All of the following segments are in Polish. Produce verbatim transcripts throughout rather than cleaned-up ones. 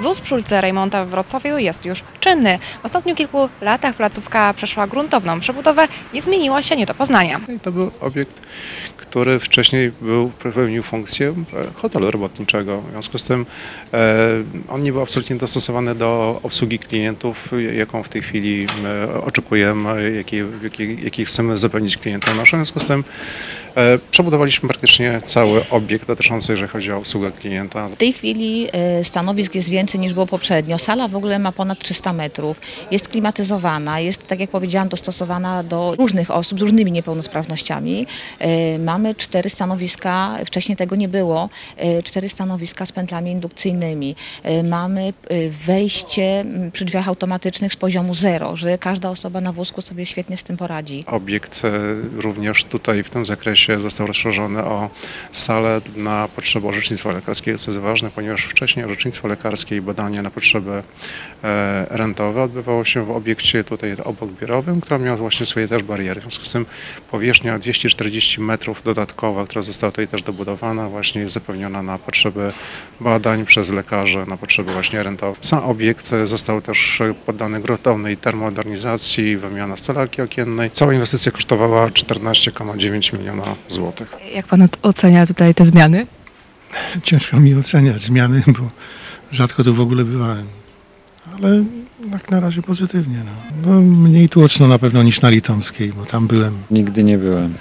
ZUS przy ulicy Rejmonta w Wrocławiu jest już czynny. W ostatnich kilku latach placówka przeszła gruntowną przebudowę i zmieniła się nie do poznania. I to był obiekt, który wcześniej był, pełnił funkcję hotelu robotniczego. W związku z tym e, on nie był absolutnie dostosowany do obsługi klientów, jaką w tej chwili e, oczekujemy, jakiej, jakiej, jakiej chcemy zapewnić klientom naszym. W związku z tym e, przebudowaliśmy praktycznie cały obiekt dotyczący, jeżeli chodzi o obsługę klienta. W tej chwili e, stanowisk jest więcej niż było poprzednio. Sala w ogóle ma ponad trzysta metrów, jest klimatyzowana, jest, tak jak powiedziałam, dostosowana do różnych osób z różnymi niepełnosprawnościami. E, mamy cztery stanowiska, wcześniej tego nie było, e, cztery stanowiska z pętlami indukcyjnymi. E, mamy e, wejście przy drzwiach automatycznych z poziomu zero, że każda osoba na wózku sobie świetnie z tym poradzi. Obiekt e, również tutaj w tym zakresie został rozszerzony o salę na potrzeby orzecznictwa lekarskiego, co jest ważne, ponieważ wcześniej orzecznictwo lekarskie i badania na potrzeby e, rentowe odbywało się w obiekcie tutaj obok biurowym, który miał właśnie swoje też bariery. W związku z tym powierzchnia dwieście czterdzieści metrów dodatkowa, która została tutaj też dobudowana, właśnie jest zapewniona na potrzeby badań przez lekarzy, na potrzeby właśnie rentowe. Sam obiekt został też poddany gruntownej termomodernizacji, wymiana stolarki okiennej. Cała inwestycja kosztowała czternaście przecinek dziewięć miliona złotych. Jak pan ocenia tutaj te zmiany? Ciężko mi oceniać zmiany, bo rzadko tu w ogóle bywałem, ale jak na razie pozytywnie. No. No, mniej tłoczno na pewno niż na Litomskiej, bo tam byłem. Nigdy nie byłem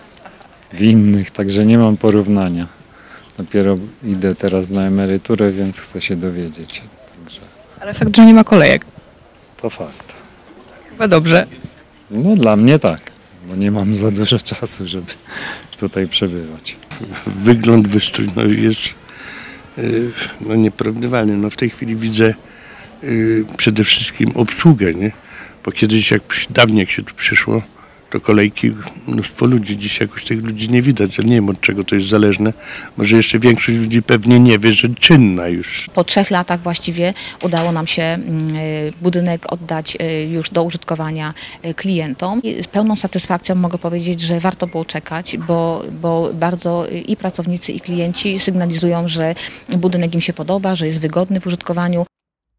w innych, także nie mam porównania. Dopiero idę teraz na emeryturę, więc chcę się dowiedzieć. Także Ale fakt, że nie ma kolejek. to fakt. Chyba dobrze. No dla mnie tak, bo nie mam za dużo czasu, żeby tutaj przebywać. Wygląd, wystrój no jest yy, no nieporównywalny. No w tej chwili widzę yy, przede wszystkim obsługę, nie? Bo kiedyś jak dawniej jak się tu przyszło, to kolejki, mnóstwo ludzi. Dziś jakoś tych ludzi nie widać, ale nie wiem od czego to jest zależne. Może jeszcze większość ludzi pewnie nie wie, że czynna już. Po trzech latach właściwie udało nam się budynek oddać już do użytkowania klientom. I z pełną satysfakcją mogę powiedzieć, że warto było czekać, bo, bo bardzo i pracownicy, i klienci sygnalizują, że budynek im się podoba, że jest wygodny w użytkowaniu.